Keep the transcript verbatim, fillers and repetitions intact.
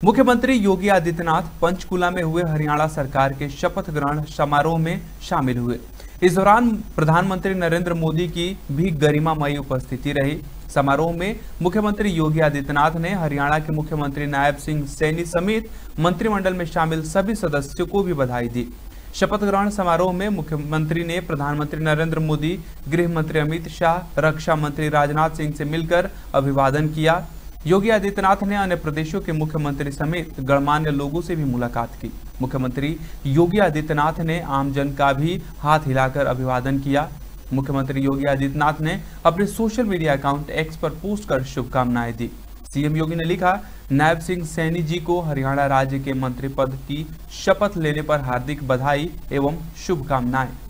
मुख्यमंत्री योगी आदित्यनाथ पंचकुला में हुए हरियाणा सरकार के शपथ ग्रहण समारोह में शामिल हुए। इस दौरान प्रधानमंत्री नरेंद्र मोदी की भी गरिमामयी उपस्थिति रही। समारोह में मुख्यमंत्री योगी आदित्यनाथ ने हरियाणा के मुख्यमंत्री नायब सिंह सैनी समेत मंत्रिमंडल में शामिल सभी सदस्यों को भी बधाई दी। शपथ ग्रहण समारोह में मुख्यमंत्री ने प्रधानमंत्री नरेंद्र मोदी, गृह मंत्री अमित शाह, रक्षा मंत्री राजनाथ सिंह से मिलकर अभिवादन किया। योगी आदित्यनाथ ने अन्य प्रदेशों के मुख्यमंत्री समेत गणमान्य लोगों से भी मुलाकात की। मुख्यमंत्री योगी आदित्यनाथ ने आमजन का भी हाथ हिलाकर अभिवादन किया। मुख्यमंत्री योगी आदित्यनाथ ने अपने सोशल मीडिया अकाउंट एक्स पर पोस्ट कर शुभकामनाएं दी। सीएम योगी ने लिखा, नायब सिंह सैनी जी को हरियाणा राज्य के मंत्री पद की शपथ लेने पर हार्दिक बधाई एवं शुभकामनाएं।